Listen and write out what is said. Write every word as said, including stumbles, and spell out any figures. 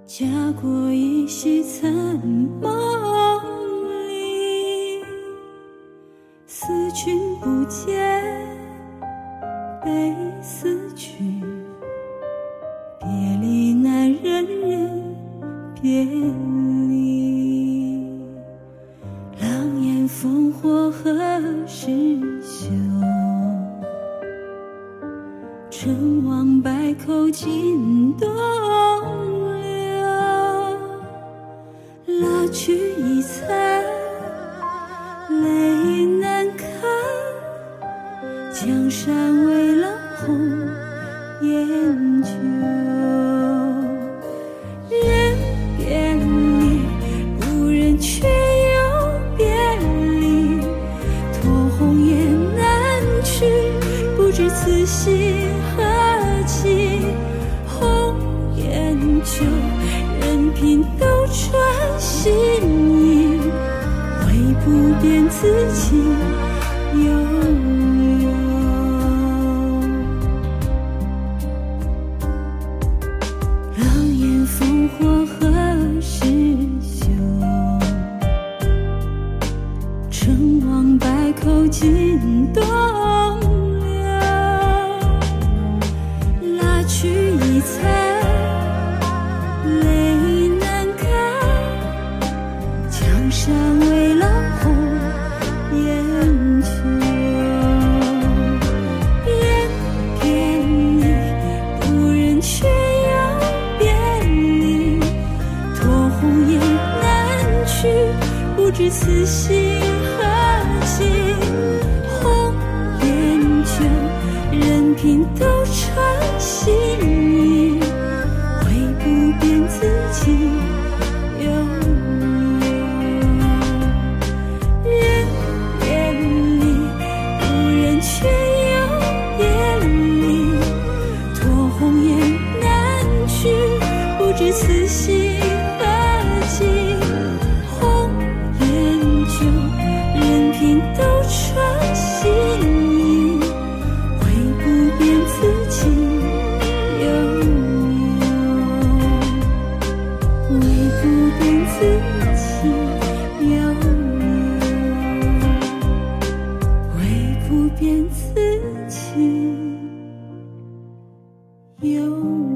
家国依稀残梦里，思君不见，悲思君，别离难忍忍别离。狼烟烽火何时休？成王败寇尽东流，蜡炬已残，泪难干，江山为浪红颜旧。人别离，故人却又别离，托鸿雁南去，不知此心何寄。红颜旧，任凭斗转星移，唯不变此情悠悠。狼烟烽火何时休？成王败寇尽东流，蜡炬已残，泪难干，江山为浪红颜旧。人别离，故人却又别离，托鸿雁南去，不知此心何寄。红颜旧，任凭斗转星移，唯不变此情悠悠。人别离，故人却又别离，托鸿雁南去，不知此心何寄。红颜旧，任凭斗转星移，唯不变此情悠悠，唯不变此情悠悠，唯不变此情悠悠。